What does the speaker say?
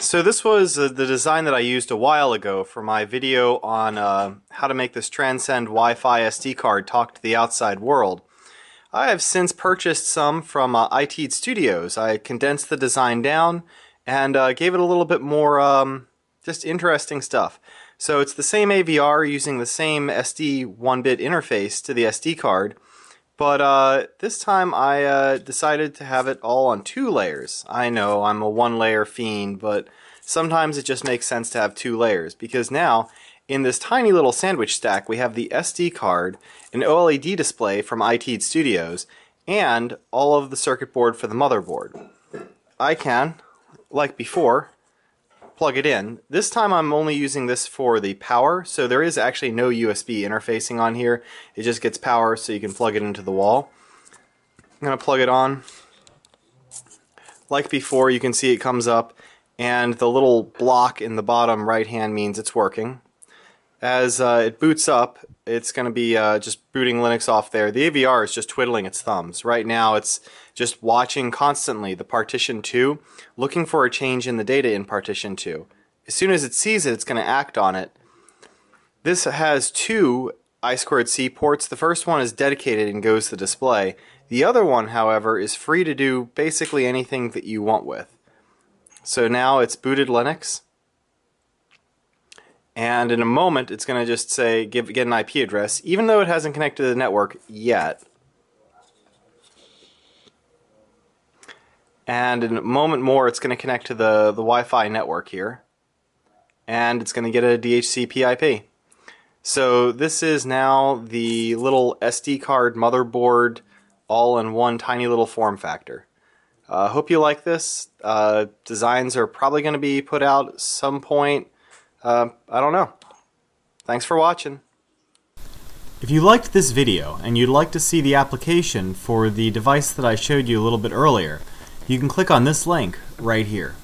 So this was the design that I used a while ago for my video on how to make this Transcend Wi-Fi SD card talk to the outside world. I have since purchased some from IT Studios. I condensed the design down and gave it a little bit more just interesting stuff. So it's the same AVR using the same SD 1-bit interface to the SD card, but this time I decided to have it all on 2 layers. I know I'm a 1-layer fiend, but sometimes it just makes sense to have 2 layers, because now in this tiny little sandwich stack we have the SD card, an OLED display from IT Studios, and all of the circuit board for the motherboard. I can, like before, plug it in. This time I'm only using this for the power, so there is actually no USB interfacing on here. It just gets power so you can plug it into the wall. I'm going to plug it on. Like before, you can see it comes up, and the little block in the bottom right hand means it's working. As it boots up, it's going to be just booting Linux off there. The AVR is just twiddling its thumbs. Right now it's just watching constantly the partition 2, looking for a change in the data in partition 2. As soon as it sees it, it's going to act on it. This has 2 I2C ports. The first one is dedicated and goes to the display. The other one, however, is free to do basically anything that you want with. So now it's booted Linux. And in a moment, it's going to just say, get an IP address, even though it hasn't connected to the network yet. And in a moment more, it's going to connect to the Wi-Fi network here. And it's going to get a DHCP IP. So this is now the little SD card motherboard all in one tiny little form factor. Hope you like this. Designs are probably going to be put out at some point. I don't know. Thanks for watching. If you liked this video and you'd like to see the application for the device that I showed you a little bit earlier, you can click on this link right here.